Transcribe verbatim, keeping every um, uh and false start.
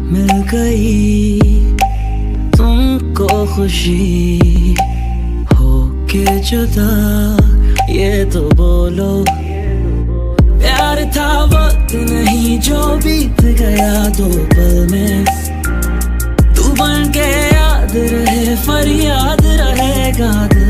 मिल गई तुमको खुशी हो के जुदा, ये तो बोलो प्यार था वक्त नहीं जो बीत गया दो पल में। तू बन के याद रहे, फरियाद रहेगा दिल